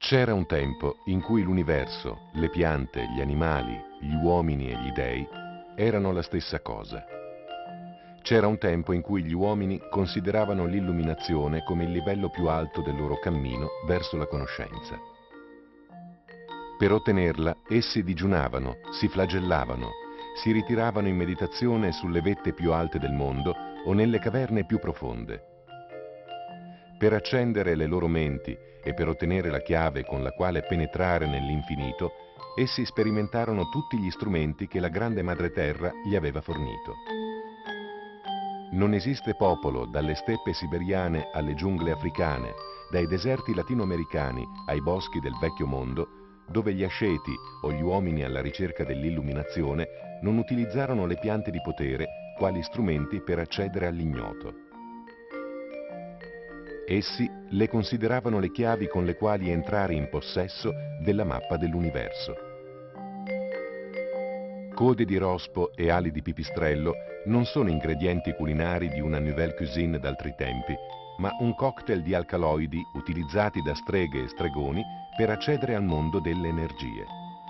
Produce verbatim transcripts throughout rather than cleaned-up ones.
C'era un tempo in cui l'universo, le piante, gli animali, gli uomini e gli dei erano la stessa cosa. C'era un tempo in cui gli uomini consideravano l'illuminazione come il livello più alto del loro cammino verso la conoscenza. Per ottenerla, essi digiunavano, si flagellavano, si ritiravano in meditazione sulle vette più alte del mondo o nelle caverne più profonde. Per accendere le loro menti e per ottenere la chiave con la quale penetrare nell'infinito, essi sperimentarono tutti gli strumenti che la grande Madre Terra gli aveva fornito. Non esiste popolo, dalle steppe siberiane alle giungle africane, dai deserti latinoamericani ai boschi del vecchio mondo, dove gli asceti o gli uomini alla ricerca dell'illuminazione non utilizzarono le piante di potere quali strumenti per accedere all'ignoto. Essi le consideravano le chiavi con le quali entrare in possesso della mappa dell'universo. Code di rospo e ali di pipistrello non sono ingredienti culinari di una nouvelle cuisine d'altri tempi, ma un cocktail di alcaloidi utilizzati da streghe e stregoni per accedere al mondo delle energie.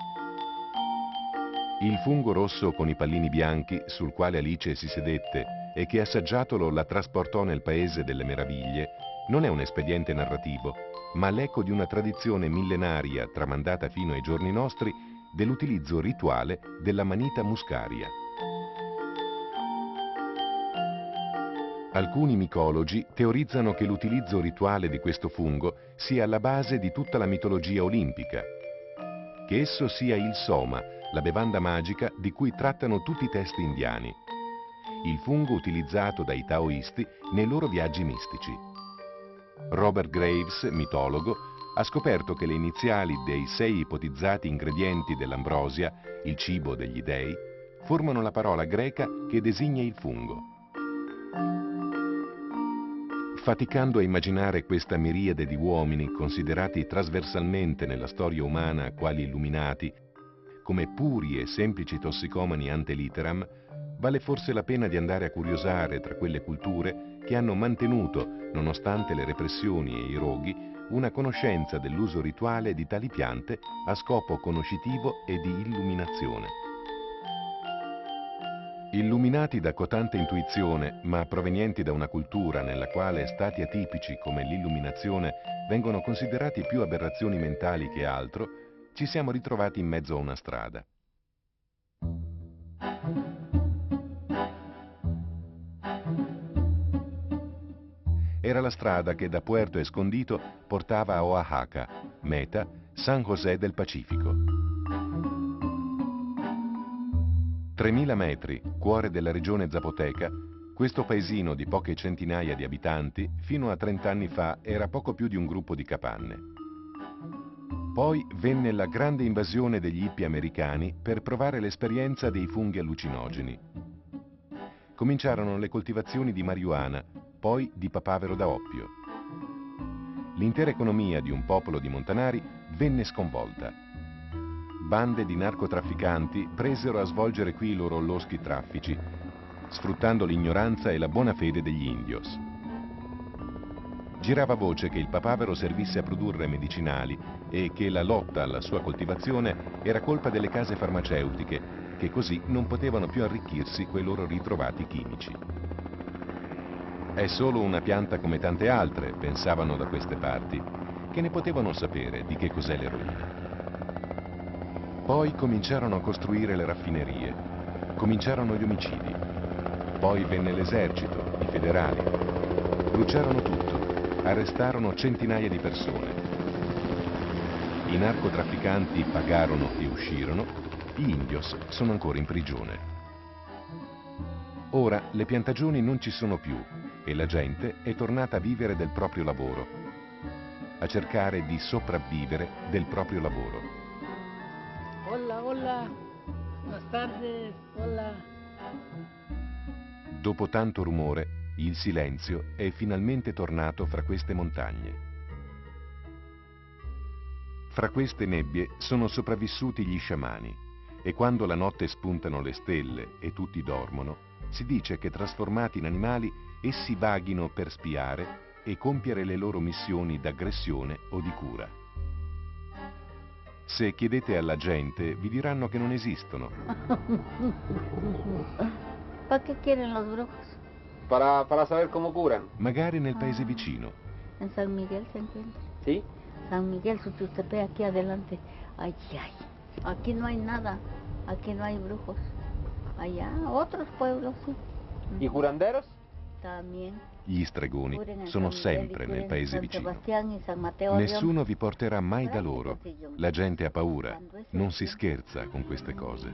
Il fungo rosso con i pallini bianchi sul quale Alice si sedette e che assaggiatolo la trasportò nel paese delle meraviglie non è un espediente narrativo, ma l'eco di una tradizione millenaria tramandata fino ai giorni nostri dell'utilizzo rituale della manita muscaria. Alcuni micologi teorizzano che l'utilizzo rituale di questo fungo sia alla base di tutta la mitologia olimpica, che esso sia il soma, la bevanda magica di cui trattano tutti i testi indiani, il fungo utilizzato dai taoisti nei loro viaggi mistici. Robert Graves, mitologo, ha scoperto che le iniziali dei sei ipotizzati ingredienti dell'ambrosia, il cibo degli dei, formano la parola greca che designa il fungo. Faticando a immaginare questa miriade di uomini considerati trasversalmente nella storia umana quali illuminati, come puri e semplici tossicomani ante litteram, vale forse la pena di andare a curiosare tra quelle culture che hanno mantenuto, nonostante le repressioni e i roghi, una conoscenza dell'uso rituale di tali piante a scopo conoscitivo e di illuminazione. Illuminati da cotante intuizione, ma provenienti da una cultura nella quale stati atipici come l'illuminazione vengono considerati più aberrazioni mentali che altro, ci siamo ritrovati in mezzo a una strada. Era la strada che da Puerto Escondido portava a Oaxaca, meta San José del Pacifico. tremila metri, cuore della regione Zapoteca, questo paesino di poche centinaia di abitanti fino a trent'anni fa era poco più di un gruppo di capanne. Poi venne la grande invasione degli hippie americani per provare l'esperienza dei funghi allucinogeni. Cominciarono le coltivazioni di marijuana, poi di papavero da oppio. L'intera economia di un popolo di montanari venne sconvolta. Bande di narcotrafficanti presero a svolgere qui i loro loschi traffici, sfruttando l'ignoranza e la buona fede degli indios. Girava voce che il papavero servisse a produrre medicinali e che la lotta alla sua coltivazione era colpa delle case farmaceutiche, che così non potevano più arricchirsi quei loro ritrovati chimici. È solo una pianta come tante altre, pensavano da queste parti, che ne potevano sapere di che cos'è l'eroina. Poi cominciarono a costruire le raffinerie, cominciarono gli omicidi, poi venne l'esercito, i federali, bruciarono tutto, arrestarono centinaia di persone. I narcotrafficanti pagarono e uscirono, gli indios sono ancora in prigione. Ora le piantagioni non ci sono più e la gente è tornata a vivere del proprio lavoro, a cercare di sopravvivere del proprio lavoro. Hola, hola, buenas tardes, hola. Dopo tanto rumore, il silenzio è finalmente tornato fra queste montagne. Fra queste nebbie sono sopravvissuti gli sciamani e quando la notte spuntano le stelle e tutti dormono, si dice che trasformati in animali essi vaghino per spiare e compiere le loro missioni d'aggressione o di cura. Se chiedete alla gente, vi diranno che non esistono. ¿Para qué quieren los brujos? Para, para saber cómo curan. Magari nel paese Ah. vicino. En San Miguel se encuentra. ¿Sí? San Miguel, Sutustepec, aquí adelante. Ay, ay. Aquí no hay nada. Aquí no hay brujos. Allá, otros pueblos, sí. ¿Y curanderos? También. Gli stregoni Curen en sono San Miguel y sempre curen nel en paese San vicino. Sebastián y San Mateo de Nessuno León. vi porterà mai da loro. La gente ha paura. Non si scherza con queste cose.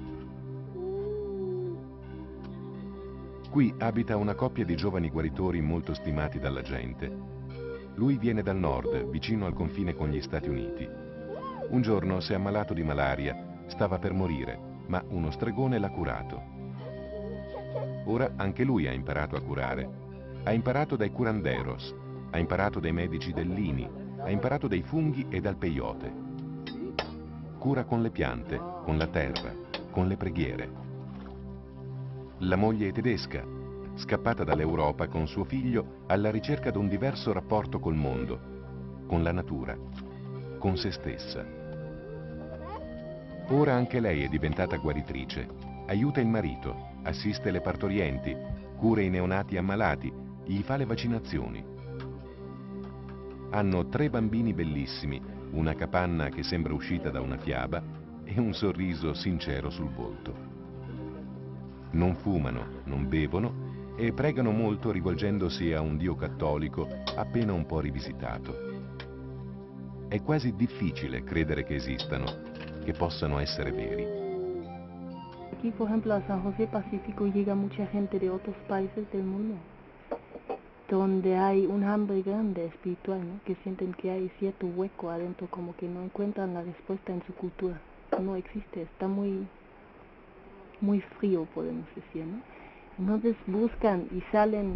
Qui abita una coppia di giovani guaritori molto stimati dalla gente. Lui viene dal nord, vicino al confine con gli Stati Uniti. Un giorno si è ammalato di malaria, stava per morire, ma uno stregone l'ha curato. Ora anche lui ha imparato a curare. Ha imparato dai curanderos, ha imparato dai medici dell'I N I, ha imparato dai funghi e dal peyote. Cura con le piante, con la terra, con le preghiere. La moglie è tedesca, scappata dall'Europa con suo figlio alla ricerca di un diverso rapporto col mondo, con la natura, con se stessa. Ora anche lei è diventata guaritrice, aiuta il marito, assiste le partorienti, cura i neonati ammalati, gli fa le vaccinazioni. Hanno tre bambini bellissimi, una capanna che sembra uscita da una fiaba e un sorriso sincero sul volto. Non fumano, non bevono e pregano molto rivolgendosi a un Dio cattolico appena un po' rivisitato. È quasi difficile credere che esistano, che possano essere veri. Aquí, por ejemplo, a San José Pacífico llega mucha gente de otros países del mundo, donde hay un hambre grande espiritual, ¿no? Que sienten que hay cierto hueco adentro, como que no encuentran la respuesta en su cultura. No existe, está muy, muy frío, podemos decir, ¿no? Entonces buscan y salen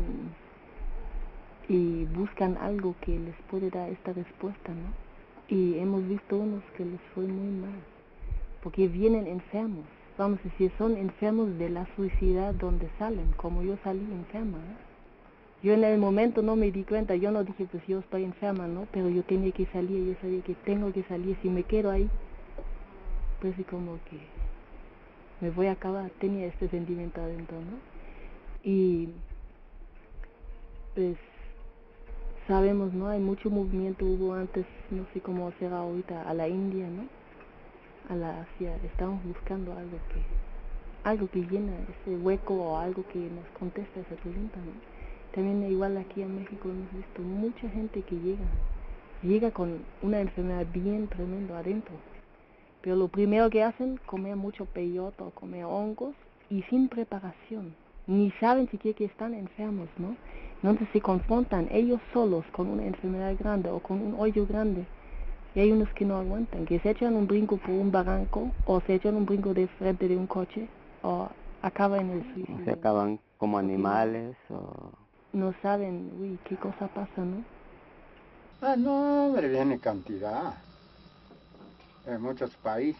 y buscan algo que les puede dar esta respuesta, ¿no? Y hemos visto unos que les fue muy mal, porque vienen enfermos. Vamos a decir, son enfermos de la suicidad donde salen, como yo salí enferma, ¿no? Yo en el momento no me di cuenta, yo no dije, pues yo estoy enferma, ¿no? Pero yo tenía que salir, yo sabía que tengo que salir, si me quedo ahí, pues sí como que me voy a acabar, tenía este sentimiento adentro, ¿no? Y pues sabemos, ¿no? Hay mucho movimiento, hubo antes, no sé cómo será ahorita, a la India, ¿no? A la Asia, estamos buscando algo que, algo que llena ese hueco o algo que nos contesta esa pregunta, ¿no? También igual aquí en México hemos visto mucha gente que llega, llega con una enfermedad bien tremenda adentro, pero lo primero que hacen, comer mucho peyote o comer hongos y sin preparación, ni saben siquiera que están enfermos, ¿no? Entonces se confrontan ellos solos con una enfermedad grande o con un hoyo grande. Y hay unos que no aguantan, que se echan un brinco por un barranco o se echan un brinco de frente de un coche o acaban en el suicidio. Se acaban como animales o... No saben, uy, qué cosa pasa, ¿no? Ah, no, hombre, viene cantidad. De muchos países.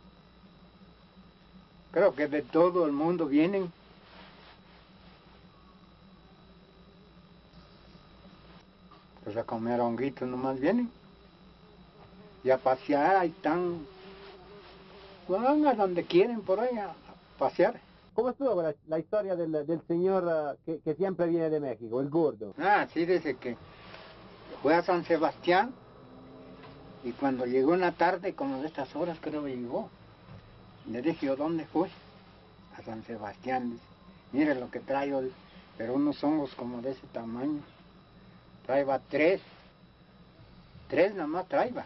Creo que de todo el mundo vienen. Pues a comer honguitos nomás vienen. Y a pasear, ahí están. Van a donde quieren por ahí a pasear. ¿Cómo estuvo la, la historia del, del señor uh, que, que siempre viene de México, el gordo? Ah, sí, dice que fue a San Sebastián y cuando llegó en la tarde, como de estas horas creo que llegó, le dije yo, ¿dónde fue? A San Sebastián, dice, mire lo que traigo, dice, pero unos hongos como de ese tamaño, traía tres, tres nada más traía.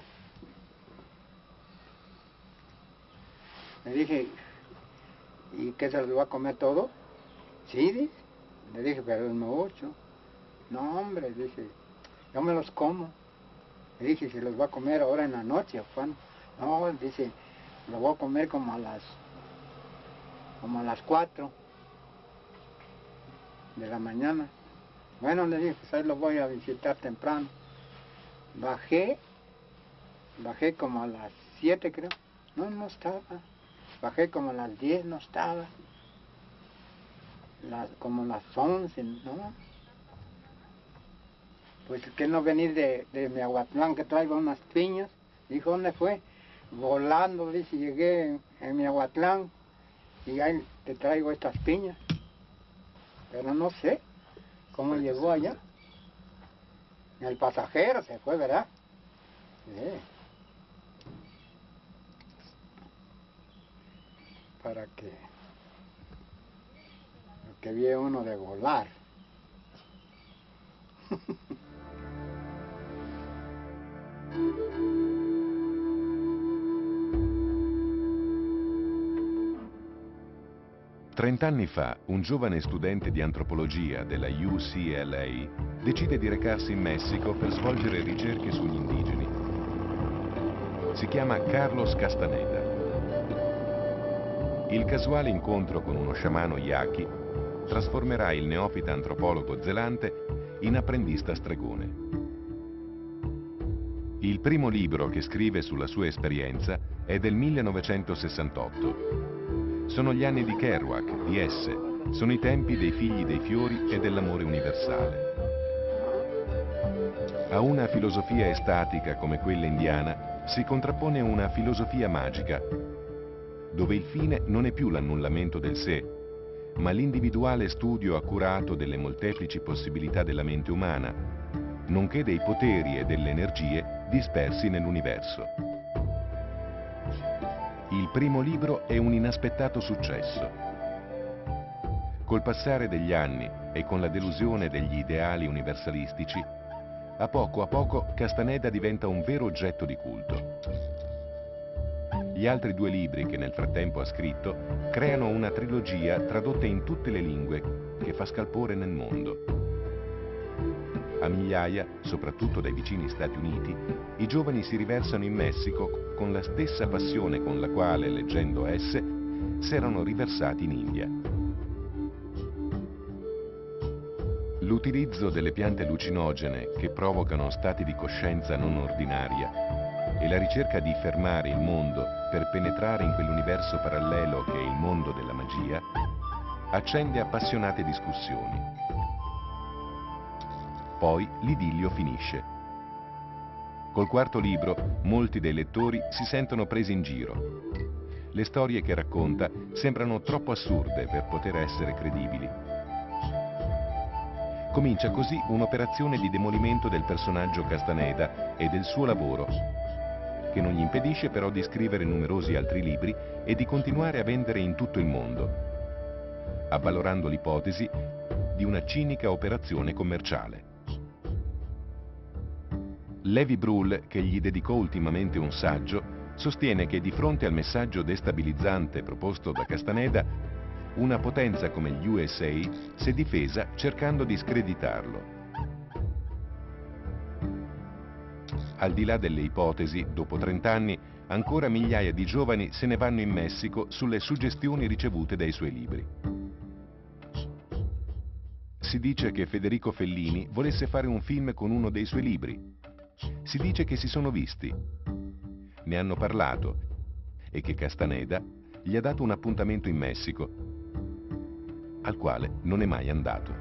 Le dije, ¿y qué se los va a comer todo? Sí, dice. Le dije, pero es mucho. No, hombre, dice, yo me los como. Le dije, ¿se los va a comer ahora en la noche o cuándo? No, dice, lo voy a comer como a las, como a las cuatro de la mañana. Bueno, le dije, pues ahí lo voy a visitar temprano. Bajé, bajé como a las siete creo. No, no estaba. Bajé como a las diez, no estaba. Las, como las once, ¿no? Pues que no venir de, de Miahuatlán, que traigo unas piñas. Dijo, ¿dónde fue? volando, dice, llegué en, en Miahuatlán y ahí te traigo estas piñas. Pero no sé cómo llegó allá. El pasajero se fue, ¿verdad? Sí. Para que, para que viera uno de volar. Trent'anni fa, un giovane studente di antropologia della U C L A decide di recarsi in Messico per svolgere ricerche sugli indigeni. Si chiama Carlos Castaneda. Il casuale incontro con uno sciamano yaqui trasformerà il neofita antropologo zelante in apprendista stregone. Il primo libro che scrive sulla sua esperienza è del millenovecentosessantotto. Sono gli anni di Kerouac, di Esse, sono i tempi dei figli dei fiori e dell'amore universale. A una filosofia estatica come quella indiana si contrappone una filosofia magica, dove il fine non è più l'annullamento del sé, ma l'individuale studio accurato delle molteplici possibilità della mente umana, nonché dei poteri e delle energie dispersi nell'universo. Il primo libro è un inaspettato successo. Col passare degli anni e con la delusione degli ideali universalistici, a poco a poco Castaneda diventa un vero oggetto di culto. Gli altri due libri che nel frattempo ha scritto creano una trilogia tradotta in tutte le lingue che fa scalpore nel mondo. A migliaia, soprattutto dai vicini Stati Uniti, i giovani si riversano in Messico con la stessa passione con la quale, leggendo Esse, s'erano riversati in India. L'utilizzo delle piante allucinogene che provocano stati di coscienza non ordinaria e la ricerca di fermare il mondo per penetrare in quell'universo parallelo che è il mondo della magia accende appassionate discussioni. Poi l'idillio finisce. Col quarto libro molti dei lettori si sentono presi in giro. Le storie che racconta sembrano troppo assurde per poter essere credibili. Comincia così un'operazione di demolimento del personaggio Castaneda e del suo lavoro, che non gli impedisce però di scrivere numerosi altri libri e di continuare a vendere in tutto il mondo, avvalorando l'ipotesi di una cinica operazione commerciale. Levi Brühl, che gli dedicò ultimamente un saggio, sostiene che di fronte al messaggio destabilizzante proposto da Castaneda, una potenza come gli U S A si è difesa cercando di screditarlo. Al di là delle ipotesi, dopo trent'anni, ancora migliaia di giovani se ne vanno in Messico sulle suggestioni ricevute dai suoi libri. Si dice che Federico Fellini volesse fare un film con uno dei suoi libri. Si dice che si sono visti, ne hanno parlato e che Castaneda gli ha dato un appuntamento in Messico, al quale non è mai andato.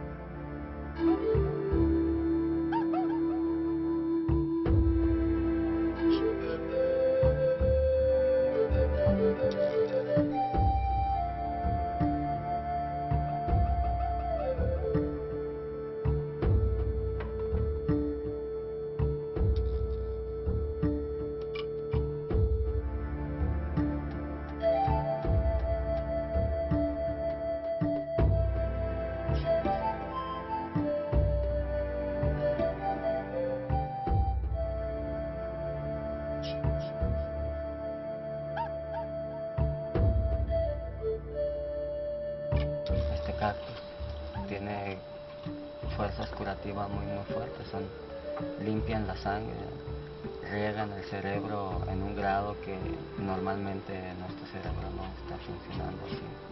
Tiene fuerzas curativas muy muy fuertes, son, limpian la sangre, riegan el cerebro en un grado que normalmente nuestro cerebro no está funcionando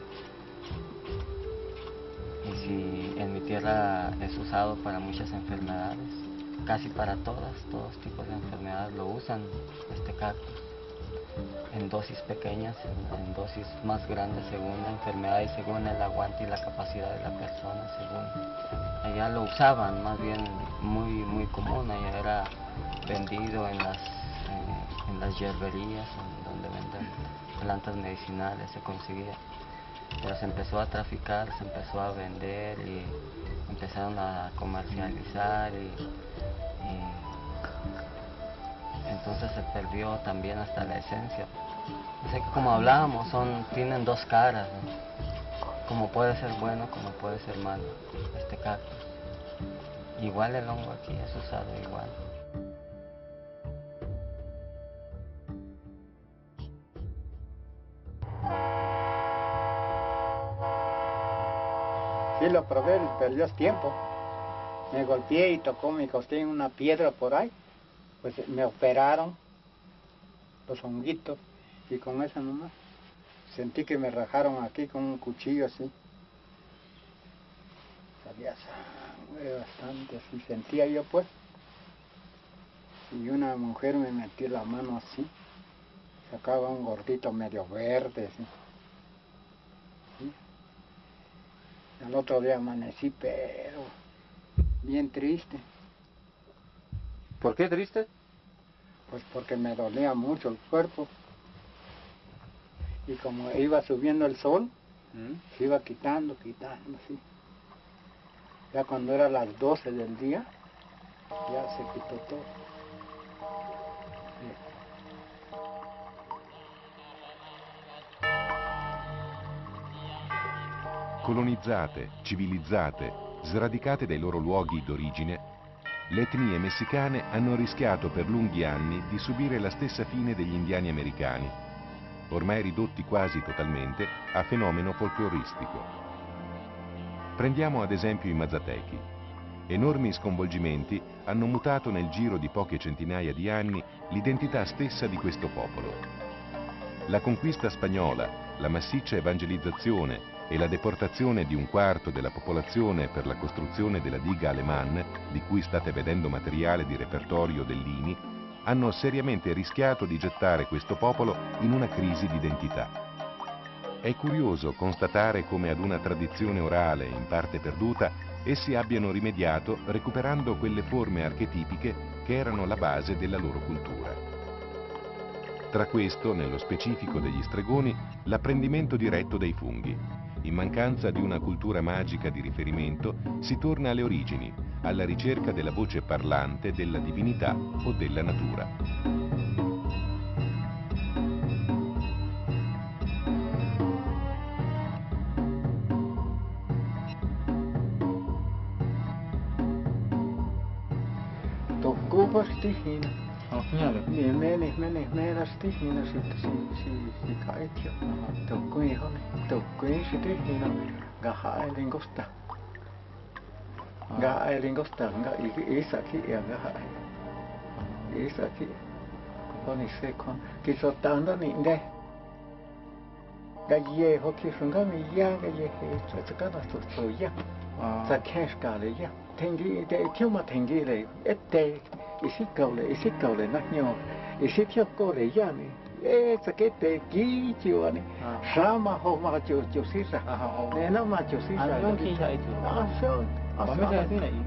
así. Y si en mi tierra es usado para muchas enfermedades, casi para todas, todos tipos de enfermedades lo usan este cactus. En dosis pequeñas, en, en dosis más grandes según la enfermedad y según el aguante y la capacidad de la persona, según. Allá lo usaban, más bien muy muy común, allá era vendido en las, eh, en las hierberías, en donde venden plantas medicinales, se conseguía. Pero se empezó a traficar, se empezó a vender y empezaron a comercializar y, y entonces se perdió también hasta la esencia. Así que como hablábamos, son, tienen dos caras, ¿no? Como puede ser bueno, como puede ser malo este cactus. Igual el hongo aquí es usado igual. Sí, lo probé, perdió tiempo. Me golpeé y tocó mi costilla en una piedra por ahí. Pues me operaron los honguitos y con eso nomás. Sentí que me rajaron aquí con un cuchillo así. Salía sangre bastante, así sentía yo pues. Y una mujer me metió la mano así. Sacaba un gordito medio verde así. ¿Sí? Al otro día amanecí, pero bien triste. ¿Por qué triste? Pues porque me dolía mucho el cuerpo. Y como iba subiendo el sol, ¿Mm? se iba quitando, quitando, así. Ya cuando era las doce del día, ya se quitó todo. Sí. Colonizzate, civilizzate, sradicate dai loro luoghi d'origine, le etnie messicane hanno rischiato per lunghi anni di subire la stessa fine degli indiani americani, ormai ridotti quasi totalmente a fenomeno folcloristico. Prendiamo ad esempio i Mazatechi. Enormi sconvolgimenti hanno mutato nel giro di poche centinaia di anni l'identità stessa di questo popolo. La conquista spagnola, la massiccia evangelizzazione e la deportazione di un quarto della popolazione per la costruzione della diga Alemán, di cui state vedendo materiale di repertorio dell'I N I, hanno seriamente rischiato di gettare questo popolo in una crisi di identità. È curioso constatare come ad una tradizione orale in parte perduta essi abbiano rimediato recuperando quelle forme archetipiche che erano la base della loro cultura. Tra questo, nello specifico degli stregoni, l'apprendimento diretto dei funghi. In mancanza di una cultura magica di riferimento, si torna alle origini, alla ricerca della voce parlante della divinità o della natura. Tukkuvasti siinä. Niin meni, meni, meinasti siinä sitten si, si, si kaikki. Tukkui ihan, tukkui sitten siinä. Gahailin kosta. Gahailin kosta, ga isäkin ja gahailin. Isäkin. Oni se kon, kisotanda niin de. Gaje hoki sunga mi ya gaje he, se kanasta soja. Sa kenskale ja. Tengi de tiuma tengi le, ette. Isikaule, isikaule naknyo, isikiokole jani. Eh, sakete kiichiwani. Sama homa jo jo sisa. Nena ma jo sisa. Algo que ya hecho. Ah, so. Vamos a hacer ahí.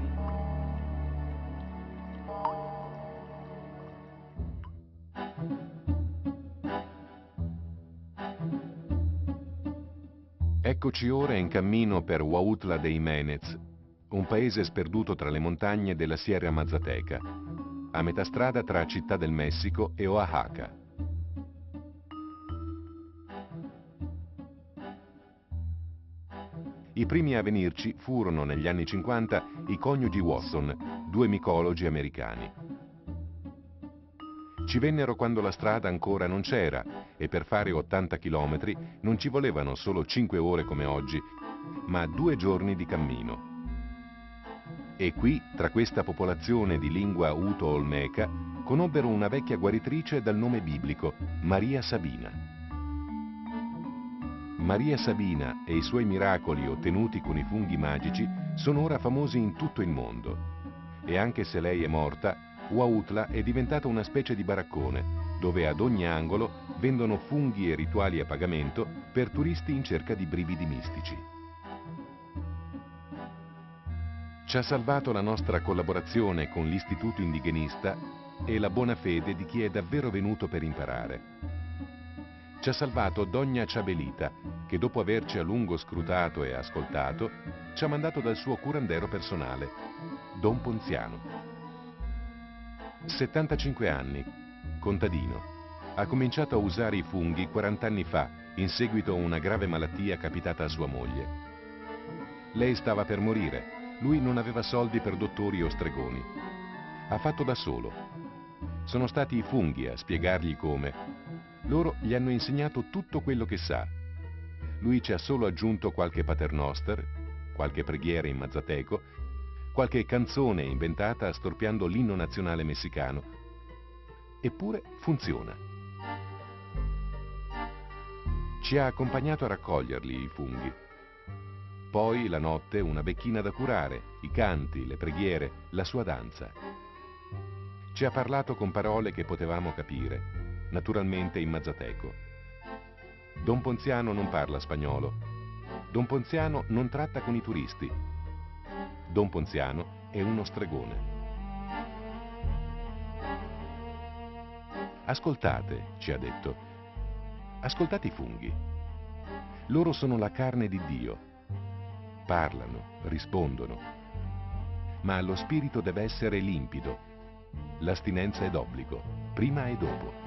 Eccoci ora in cammino per Huautla de Jiménez, un paese sperduto tra le montagne della Sierra Mazateca, a metà strada tra Città del Messico e Oaxaca. I primi a venirci furono negli anni cinquanta i coniugi Watson, due micologi americani. Ci vennero quando la strada ancora non c'era e per fare ottanta chilometri non ci volevano solo cinque ore come oggi, ma due giorni di cammino. E qui, tra questa popolazione di lingua uto-olmeca, conobbero una vecchia guaritrice dal nome biblico, Maria Sabina. Maria Sabina e i suoi miracoli ottenuti con i funghi magici sono ora famosi in tutto il mondo. E anche se lei è morta, Huautla è diventata una specie di baraccone, dove ad ogni angolo vendono funghi e rituali a pagamento per turisti in cerca di brividi mistici. Ci ha salvato la nostra collaborazione con l'Istituto Indigenista e la buona fede di chi è davvero venuto per imparare. Ci ha salvato Donna Ciabelita, che dopo averci a lungo scrutato e ascoltato, ci ha mandato dal suo curandero personale, Don Ponziano. settantacinque anni, contadino. Ha cominciato a usare i funghi quaranta anni fa, in seguito a una grave malattia capitata a sua moglie. Lei stava per morire, lui non aveva soldi per dottori o stregoni. Ha fatto da solo. Sono stati i funghi a spiegargli come. Loro gli hanno insegnato tutto quello che sa. Lui ci ha solo aggiunto qualche paternoster, qualche preghiera in mazzateco, qualche canzone inventata storpiando l'inno nazionale messicano. Eppure funziona. Ci ha accompagnato a raccoglierli i funghi. Poi la notte una vecchina da curare, i canti, le preghiere, la sua danza. Ci ha parlato con parole che potevamo capire, naturalmente in mazzateco. Don Ponziano non parla spagnolo. Don Ponziano non tratta con i turisti. Don Ponziano è uno stregone. Ascoltate, ci ha detto. Ascoltate i funghi. Loro sono la carne di Dio. Parlano, rispondono. Ma lo spirito deve essere limpido. L'astinenza è d'obbligo, prima e dopo.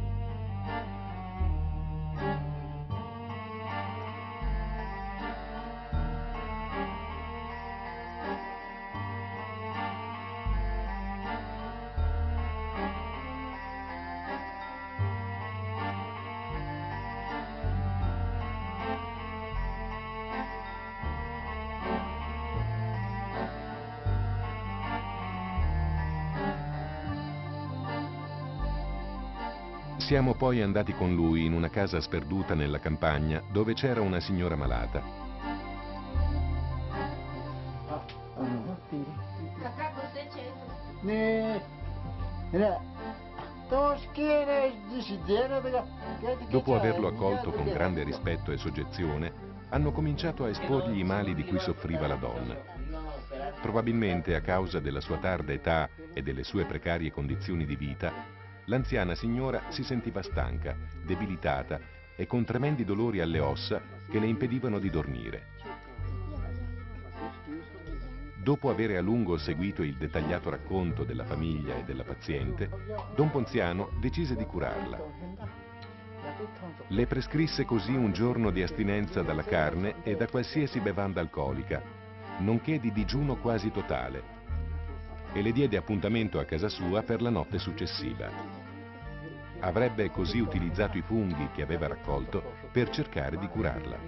Siamo poi andati con lui in una casa sperduta nella campagna dove c'era una signora malata. Dopo averlo accolto con grande rispetto e soggezione, hanno cominciato a esporgli i mali di cui soffriva la donna. Probabilmente a causa della sua tarda età e delle sue precarie condizioni di vita, l'anziana signora si sentiva stanca, debilitata e con tremendi dolori alle ossa che le impedivano di dormire. Dopo avere a lungo seguito il dettagliato racconto della famiglia e della paziente, Don Ponziano decise di curarla. Le prescrisse così un giorno di astinenza dalla carne e da qualsiasi bevanda alcolica, nonché di digiuno quasi totale, e le diede appuntamento a casa sua per la notte successiva. Avrebbe così utilizzato i funghi che aveva raccolto per cercare di curarla.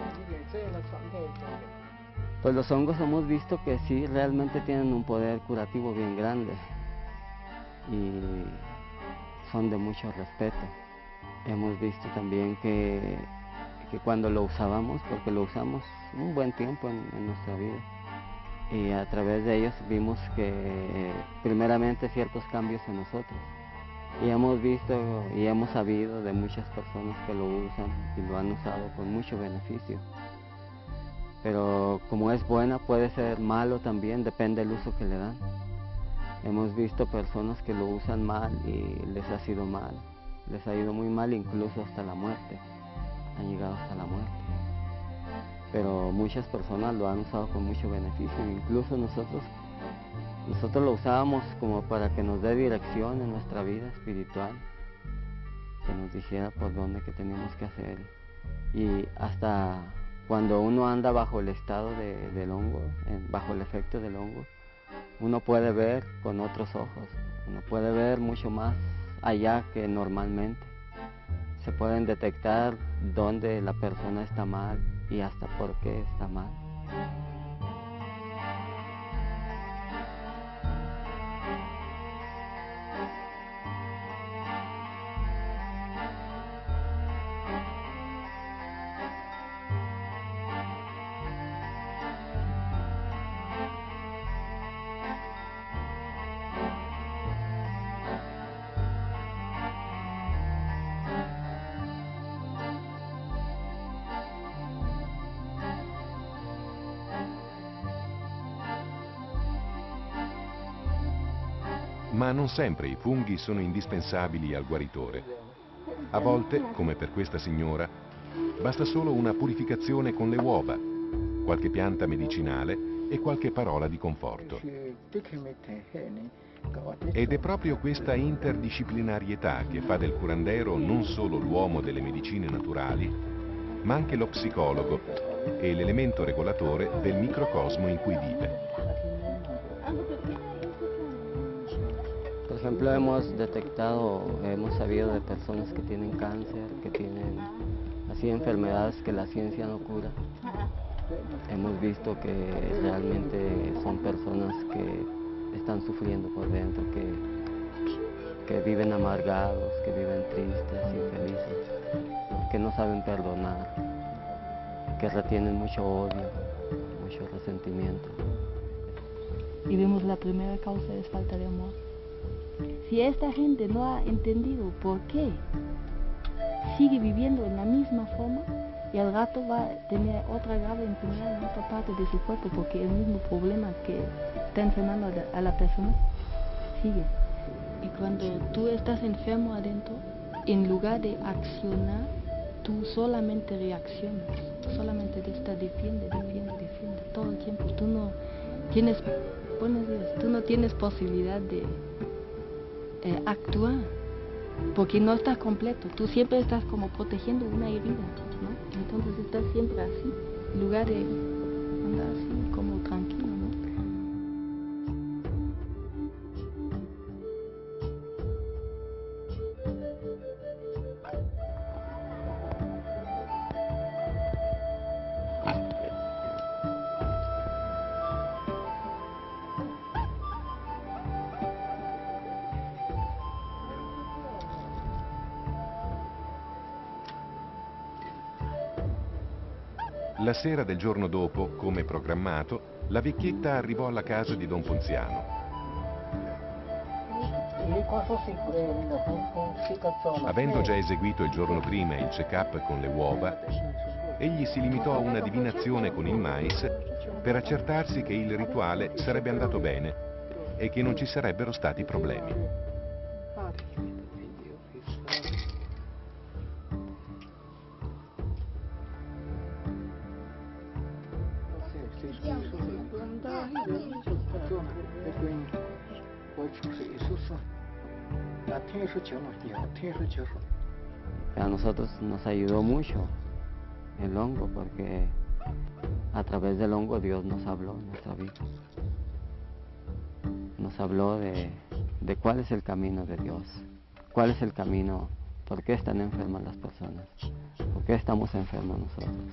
Pues los hongos hemos visto que sí realmente tienen un poder curativo bien grande y son de mucho respeto. Hemos visto también que, que cuando lo usábamos, porque lo usamos un buen tiempo en, en nuestra vida, y a través de ellos vimos que primeramente ciertos cambios en nosotros. Y hemos visto y hemos sabido de muchas personas que lo usan y lo han usado con mucho beneficio. Pero como es buena, puede ser malo también, depende del uso que le dan. Hemos visto personas que lo usan mal y les ha sido mal. Les ha ido muy mal, incluso hasta la muerte. Han llegado hasta la muerte. Pero muchas personas lo han usado con mucho beneficio, incluso nosotros, nosotros lo usábamos como para que nos dé dirección en nuestra vida espiritual, que nos dijera por dónde que teníamos que hacer. Y hasta cuando uno anda bajo el estado de, del hongo, en, bajo el efecto del hongo, uno puede ver con otros ojos, uno puede ver mucho más allá que normalmente. Se pueden detectar dónde la persona está mal y hasta por qué está mal. Ma non sempre i funghi sono indispensabili al guaritore. A volte, come per questa signora, basta solo una purificazione con le uova, qualche pianta medicinale e qualche parola di conforto. Ed è proprio questa interdisciplinarietà che fa del curandero non solo l'uomo delle medicine naturali, ma anche lo psicologo e l'elemento regolatore del microcosmo in cui vive. Por ejemplo, hemos detectado, hemos sabido de personas que tienen cáncer, que tienen así enfermedades que la ciencia no cura. Hemos visto que realmente son personas que están sufriendo por dentro, que, que viven amargados, que viven tristes, infelices, que no saben perdonar, que retienen mucho odio, mucho resentimiento. Y vemos la primera causa es falta de amor. Si esta gente no ha entendido por qué sigue viviendo en la misma forma, y al rato va a tener otra grave enfermedad en otra parte de su cuerpo, porque el mismo problema que está enfermando a la persona sigue. Y cuando tú estás enfermo adentro, en lugar de accionar, tú solamente reaccionas, solamente te estás defiende, defiende, defiende todo el tiempo. Tú no tienes, buenos días, tú no tienes posibilidad de eh, actuar, porque no estás completo. Tú siempre estás como protegiendo una herida, ¿no? Entonces estás siempre así, en lugar de andar así como tranquilo, ¿no? La sera del giorno dopo, come programmato, la vecchietta arrivò alla casa di Don Ponziano. Avendo già eseguito il giorno prima il check-up con le uova, egli si limitò a una divinazione con il mais per accertarsi che il rituale sarebbe andato bene e che non ci sarebbero stati problemi. A nosotros nos ayudó mucho el hongo, porque a través del hongo Dios nos habló en nuestra vida. Nos habló de, de cuál es el camino de Dios, cuál es el camino, por qué están enfermas las personas, por qué estamos enfermos nosotros.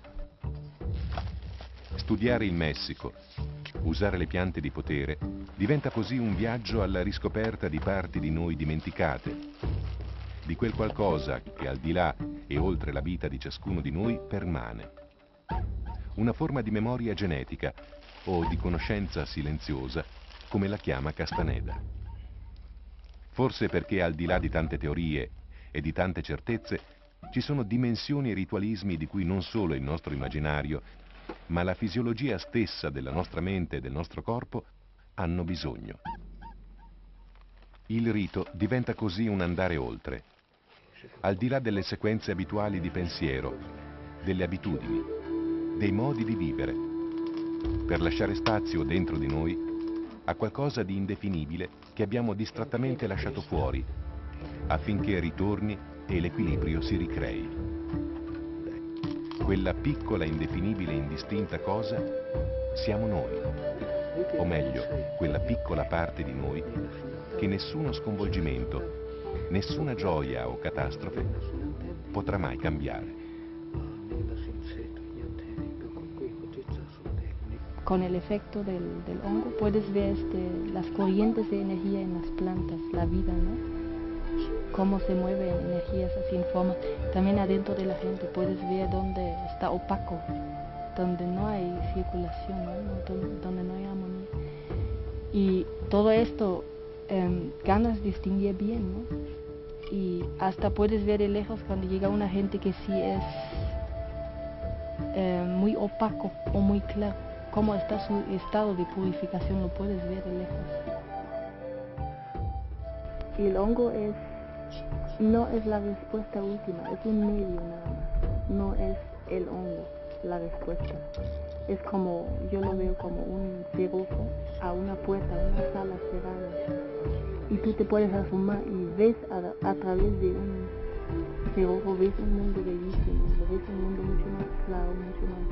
Studiare il Messico, usare le piante di potere, diventa così un viaggio alla riscoperta di parti di noi dimenticate, di quel qualcosa che al di là e oltre la vita di ciascuno di noi permane. Una forma di memoria genetica o di conoscenza silenziosa, come la chiama Castaneda. Forse perché al di là di tante teorie e di tante certezze ci sono dimensioni e ritualismi di cui non solo il nostro immaginario, ma la fisiologia stessa della nostra mente e del nostro corpo hanno bisogno. Il rito diventa così un andare oltre, al di là delle sequenze abituali di pensiero, delle abitudini, dei modi di vivere, per lasciare spazio dentro di noi a qualcosa di indefinibile che abbiamo distrattamente lasciato fuori, affinché ritorni e l'equilibrio si ricrei. Quella piccola, indefinibile e indistinta cosa siamo noi, o meglio, quella piccola parte di noi che nessuno sconvolgimento, nessuna gioia o catastrofe potrà mai cambiare. Con el efecto del, del hongo puedes ver este, las corrientes de energía en las plantas, la vida, ¿no? Cómo se mueven energías así en forma. También adentro de la gente puedes ver dónde está opaco, donde no hay circulación, ¿no? Donde, donde no hay armonía. Y todo esto eh, ganas distinguir bien, ¿no? Y hasta puedes ver de lejos cuando llega una gente que sí es eh, muy opaco o muy claro. Cómo está su estado de purificación, lo puedes ver de lejos. el hongo es, no es la respuesta última, es un medio nada más, no es el hongo la respuesta. Es como, yo lo veo como un cerrojo a una puerta, a una sala cerrada. Y tú te puedes asomar y ves a, a través de un cerrojo, ves un mundo bellísimo, ves un mundo mucho más claro, mucho más,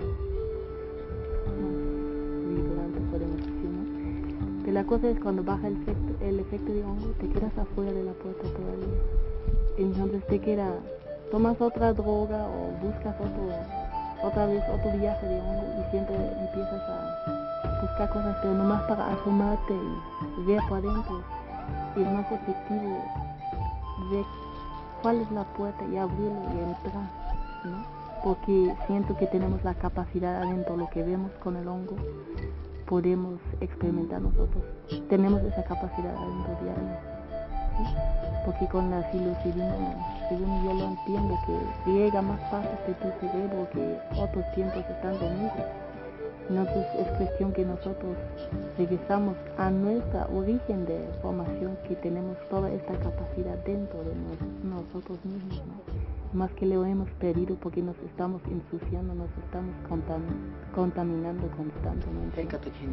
más vibrante, podemos decir, ¿no? Pero la cosa es cuando baja el efecto, el efecto de hongo, te quedas afuera de la puerta todavía. Entonces te queda, tomas otra droga o buscas otro, otra vez otro viaje de hongo y siempre empiezas a buscar cosas, pero nomás para asomarte y ver por adentro. Y es más efectivo ver cuál es la puerta y abrirlo y entrar, ¿no? Porque siento que tenemos la capacidad adentro, lo que vemos con el hongo, podemos experimentar nosotros. Tenemos esa capacidad adentro diaria, ¿sí? Porque con la psilocibina, según yo lo entiendo, que llega más fácil de tu cerebro que otros tiempos están dormidos. Entonces es cuestión que nosotros regresamos a nuestra origen de formación, que tenemos toda esta capacidad dentro de nos, nosotros mismos, ¿no? Más que lo hemos perdido porque nos estamos ensuciando, nos estamos contam contaminando constantemente.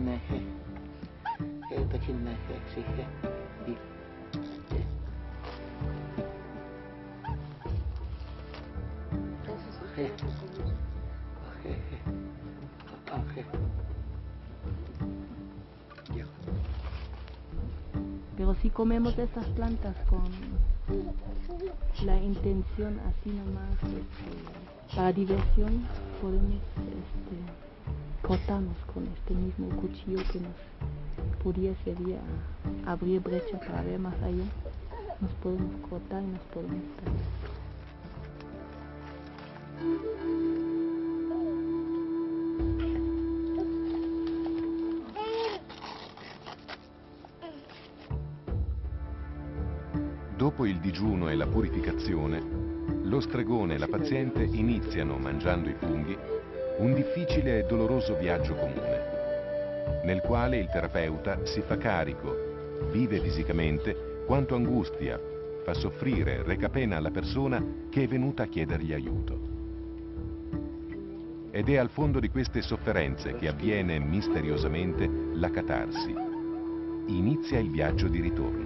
Pero si comemos estas plantas con la intención así nomás, este, para diversión, podemos este, cortarnos con este mismo cuchillo que nos podría servir a abrir brecha para ver más allá. Nos podemos cortar y nos podemos tallar. Dopo il digiuno e la purificazione, lo stregone e la paziente iniziano, mangiando i funghi, un difficile e doloroso viaggio comune, nel quale il terapeuta si fa carico, vive fisicamente quanto angustia fa soffrire e reca pena alla persona che è venuta a chiedergli aiuto. Ed è al fondo di queste sofferenze che avviene misteriosamente la catarsi. Inizia il viaggio di ritorno.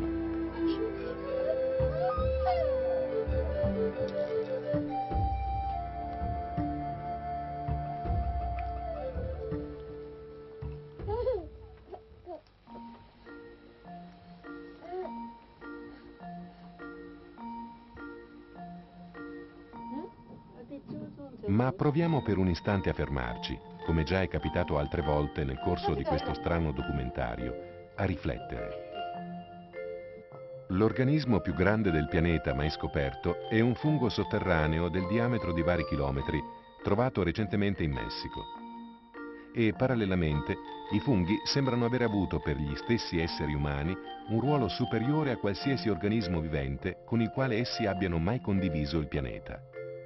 Ma proviamo per un istante a fermarci, come già è capitato altre volte nel corso di questo strano documentario, a riflettere. L'organismo più grande del pianeta mai scoperto è un fungo sotterraneo del diametro di vari chilometri, trovato recentemente in Messico. E parallelamente i funghi sembrano aver avuto per gli stessi esseri umani un ruolo superiore a qualsiasi organismo vivente con il quale essi abbiano mai condiviso il pianeta.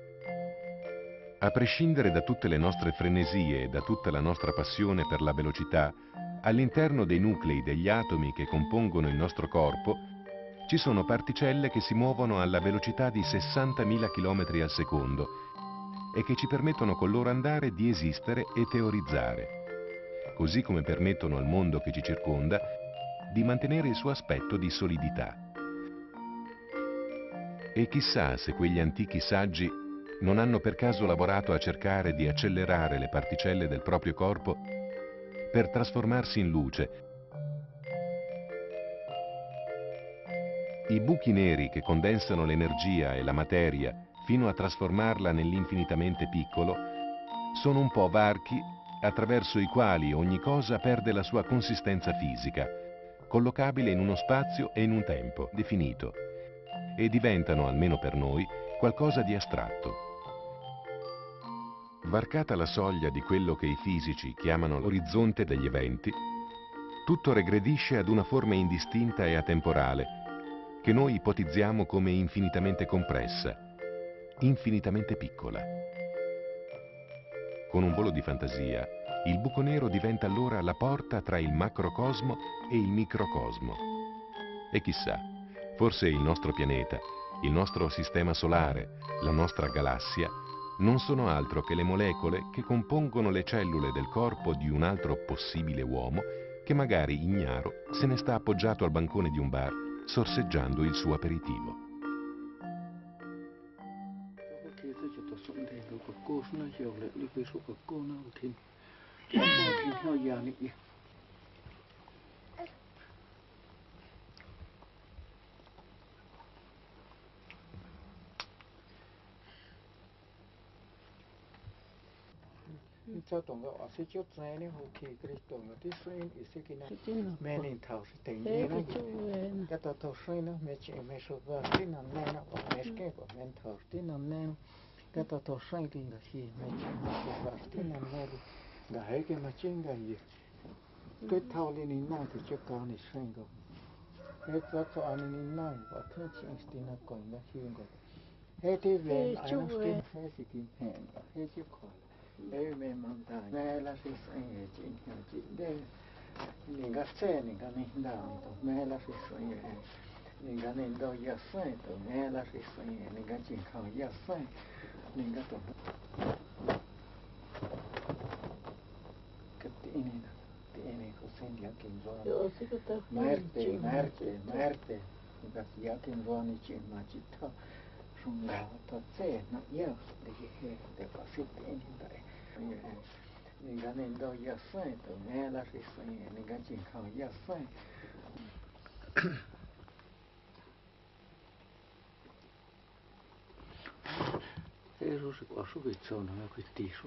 A prescindere da tutte le nostre frenesie e da tutta la nostra passione per la velocità, all'interno dei nuclei degli atomi che compongono il nostro corpo ci sono particelle che si muovono alla velocità di sessantamila chilometri al secondo e che ci permettono col loro andare di esistere e teorizzare, così come permettono al mondo che ci circonda di mantenere il suo aspetto di solidità. E chissà se quegli antichi saggi non hanno per caso lavorato a cercare di accelerare le particelle del proprio corpo per trasformarsi in luce. I buchi neri che condensano l'energia e la materia fino a trasformarla nell'infinitamente piccolo sono un po' varchi attraverso i quali ogni cosa perde la sua consistenza fisica, collocabile in uno spazio e in un tempo definito, e diventano, almeno per noi, qualcosa di astratto. Varcata la soglia di quello che i fisici chiamano l'orizzonte degli eventi, tutto regredisce ad una forma indistinta e atemporale, che noi ipotizziamo come infinitamente compressa, infinitamente piccola. Con un volo di fantasia, il buco nero diventa allora la porta tra il macrocosmo e il microcosmo. E chissà, Forse il nostro pianeta, il nostro sistema solare, la nostra galassia non sono altro che le molecole che compongono le cellule del corpo di un altro possibile uomo che magari ignaro se ne sta appoggiato al bancone di un bar sorseggiando il suo aperitivo. cho tổng gạo sẽ chốt này này hồ kỳ cái tổng gạo tí xuyên ý sẽ cái nào mẹ nên thảo sẽ tỉnh như nó cái tao thảo xuyên nó mẹ chị mẹ số vào tí nằm nè nó ở mẹ cái của mẹ thảo tí nằm nè cái tao thảo xuyên thì là gì mẹ chị mẹ số vào tí nằm nè đi gái cái mà trên gái gì cái thảo lên ní năng thì cho cao này xuyên rồi cái tao cho anh ní năng và thứ chị tí nó còn nó hiên rồi hết thì về anh nó tiền hết thì kiếm hẹn hết chứ khỏi ê mẹ mang ta mẹ là sự sống ở trên nhà chị đây những cái xe những cái này đào tụ mẹ là sự sống ở những cái này đào giá xe tụ mẹ là sự sống ở những cái chuyện khảo giá xe những cái tụ cái tiền này tiền này có xem giá kinh doanh merte merte merte những cái giá kinh doanh này chuyện mà chị thao sung đào thật xe nó yếu để cái để có sự tiền hiện tại những cái nên đâu giờ phải từ mẹ là phải phải những cái chuyện không giờ phải thế rồi sẽ có số bị trâu nó cái tỷ số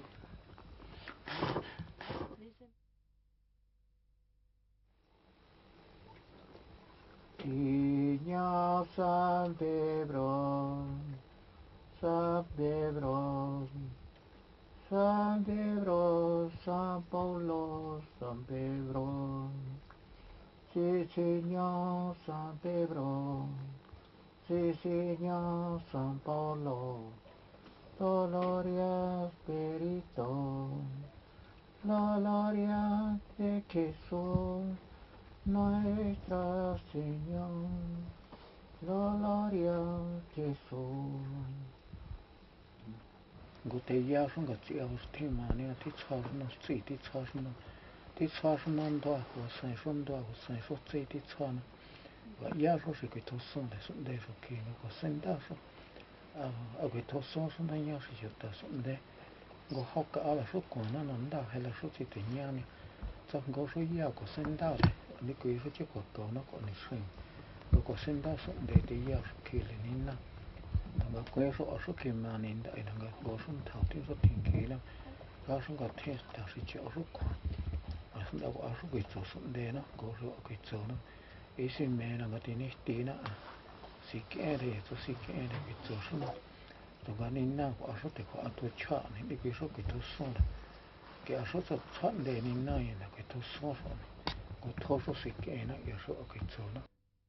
thì nhau san Pedro san Pedro San Pedro, San Paolo, San Pedro, sí Señor San Pedro, sí Señor San Paolo, la gloria Espíritu, la gloria de Jesús, nuestro Señor, la gloria de Jesús. Gute ja schon got sie aus Thema ne die Zahlen noch sie die Zahlen die Zahlen man da was sei schon da was sei so sie die Zahlen wa ja so sie geht so da so da so che no ko sen da so a a geht so so da ja sie da so da go hokka ala so ko na non da hela so ti te nyani so go so ja ko sen da ni ko so che ko to no ko ni sen ko sen da so de de ja so che le ni na mà quay số ở số kim mà nên đại là người bố xuống thảo tiêu số tiền khí lắm, có số có thể thảo sẽ chịu số khoản, mà số đâu có số bị chỗ số đề nó, có số cái chỗ nó, ý xin mẹ là người tiền ít tí nữa, xí kẽ để số xí kẽ để cái chỗ số nó, rồi cái nên nào có số thì có tôi chọn này đi cái số cái tôi số này, cái số số chọn đề nên nào là cái tôi số rồi, có thô số xí kẽ nó, cái số cái chỗ nó.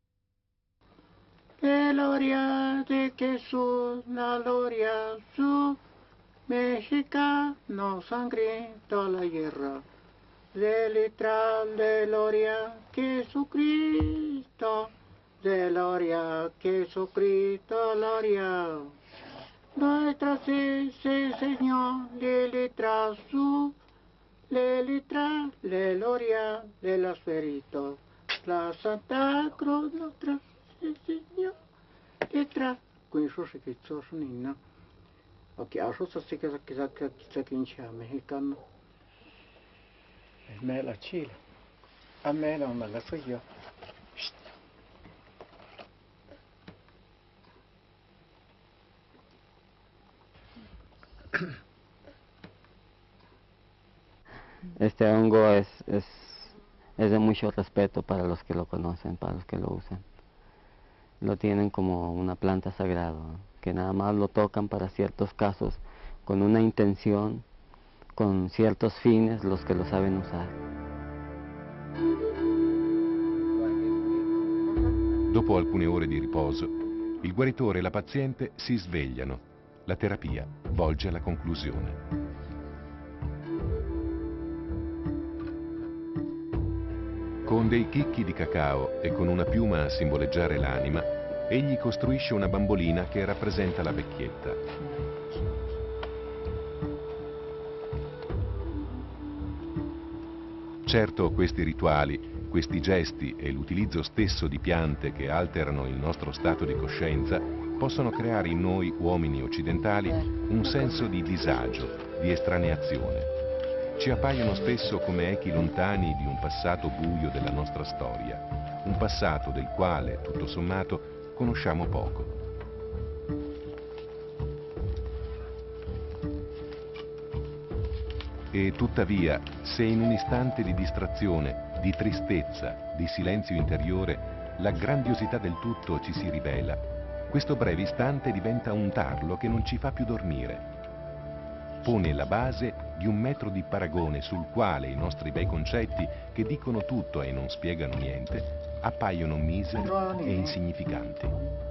La gloria de Jesús, la gloria su mexicano sangriento la guerra, de literal de gloria Jesucristo, de gloria Jesucristo, gloria. Nuestra sí, sí, Señor, de literal su, de literal de gloria de los peritos, la Santa Cruz nuestra. Signor, detrás, con eso se que sos niña, porque a eso se que se que se se que hincha mexicano, es me la Chile, a me la me la soy yo. Este hongo es, es, es de mucho respeto para los que lo conocen, para los que lo usan. Lo tienen como una planta sagrada, que nada más lo tocan para ciertos casos, con una intención, con ciertos fines, los que lo saben usar. Dopo alcune ore di riposo, il guaritore e la paziente si svegliano. La terapia volge alla conclusione. Con dei chicchi di cacao e con una piuma a simboleggiare l'anima, egli costruisce una bambolina che rappresenta la vecchietta. Certo, questi rituali, questi gesti e l'utilizzo stesso di piante che alterano il nostro stato di coscienza possono creare in noi uomini occidentali un senso di disagio, di estraneazione. Ci appaiono spesso come echi lontani di un passato buio della nostra storia, un passato del quale, tutto sommato, conosciamo poco. E tuttavia, se in un istante di distrazione, di tristezza, di silenzio interiore, la grandiosità del tutto ci si rivela, questo breve istante diventa un tarlo che non ci fa più dormire. Pone la base di un metro di paragone sul quale i nostri bei concetti, che dicono tutto e non spiegano niente, appaiono miseri e insignificanti.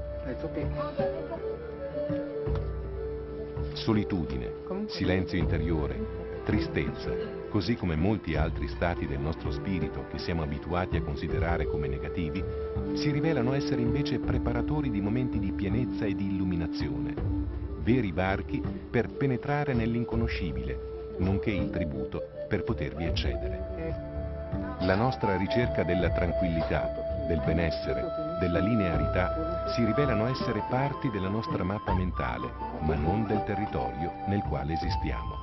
Solitudine, silenzio interiore, tristezza, così come molti altri stati del nostro spirito che siamo abituati a considerare come negativi, si rivelano essere invece preparatori di momenti di pienezza e di illuminazione, veri varchi per penetrare nell'inconoscibile, nonché il tributo per potervi accedere. La nostra ricerca della tranquillità, del benessere, della linearità si rivelano essere parti della nostra mappa mentale, ma non del territorio nel quale esistiamo.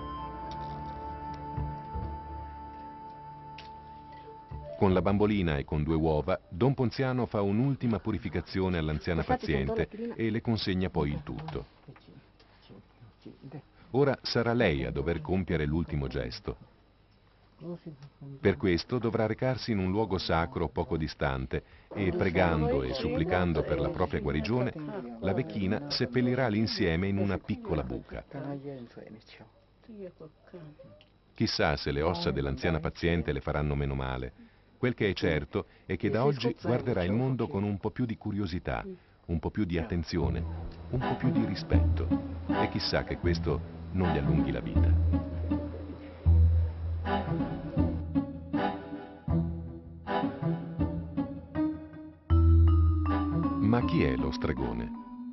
Con la bambolina e con due uova, Don Ponziano fa un'ultima purificazione all'anziana paziente e le consegna poi il tutto. Ora sarà lei a dover compiere l'ultimo gesto. Per questo dovrà recarsi in un luogo sacro poco distante e, pregando e supplicando per la propria guarigione, la vecchina seppellirà l'insieme in una piccola buca. Chissà se le ossa dell'anziana paziente le faranno meno male. Quel che è certo è che da oggi guarderà il mondo con un po' più di curiosità, un po' più di attenzione, un po' più di rispetto. E chissà che questo non gli allunghi la vita. Ma chi è lo stregone?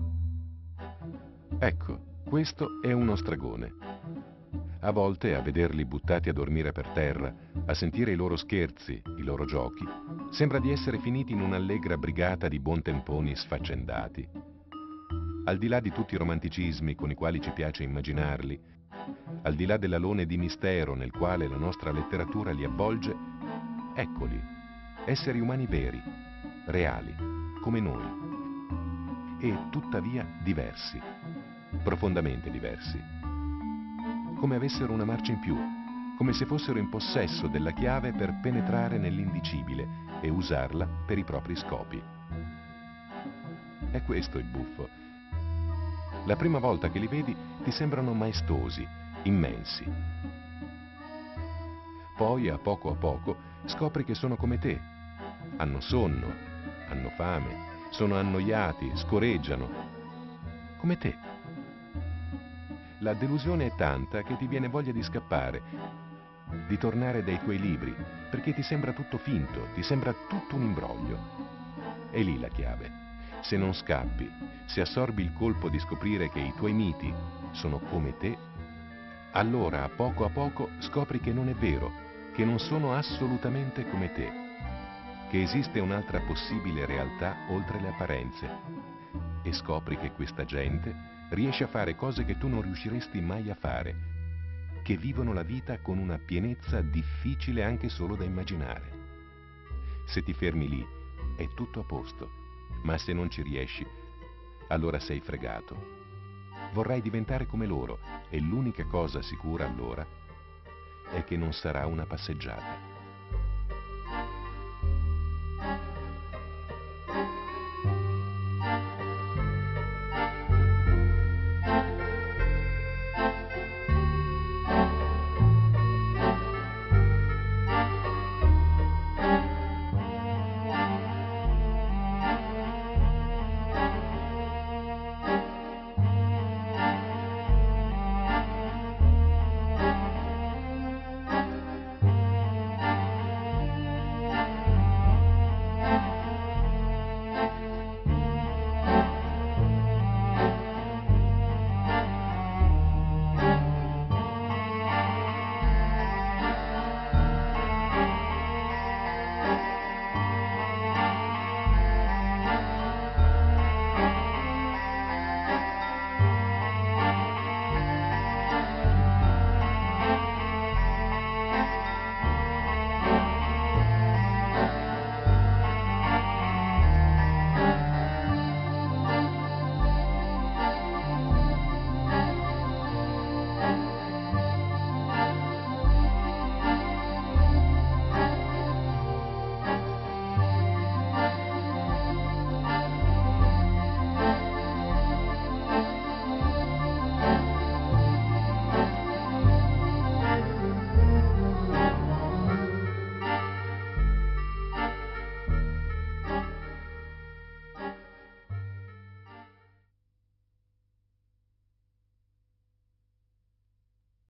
Ecco, questo è uno stregone. A volte, a vederli buttati a dormire per terra, a sentire i loro scherzi, i loro giochi, sembra di essere finiti in un'allegra brigata di buontemponi sfaccendati. Al di là di tutti i romanticismi con i quali ci piace immaginarli, al di là dell'alone di mistero nel quale la nostra letteratura li avvolge, eccoli, esseri umani veri, reali, come noi, e tuttavia diversi, profondamente diversi. Come avessero una marcia in più, come se fossero in possesso della chiave per penetrare nell'indicibile e usarla per i propri scopi. È questo il buffo. La prima volta che li vedi ti sembrano maestosi, immensi. Poi, a poco a poco, scopri che sono come te. Hanno sonno, hanno fame, sono annoiati, scoreggiano. Come te. La delusione è tanta che ti viene voglia di scappare, di tornare dai tuoi libri, perché ti sembra tutto finto, ti sembra tutto un imbroglio. È lì la chiave. Se non scappi, se assorbi il colpo di scoprire che i tuoi miti sono come te, allora a poco a poco scopri che non è vero, che non sono assolutamente come te, che esiste un'altra possibile realtà oltre le apparenze, e scopri che questa gente riesce a fare cose che tu non riusciresti mai a fare, che vivono la vita con una pienezza difficile anche solo da immaginare. Se ti fermi lì, è tutto a posto, ma se non ci riesci, allora sei fregato. Vorrai diventare come loro e l'unica cosa sicura allora è che non sarà una passeggiata.